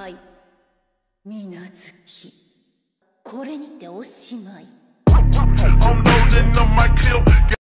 まい。水無月、これにておしまい。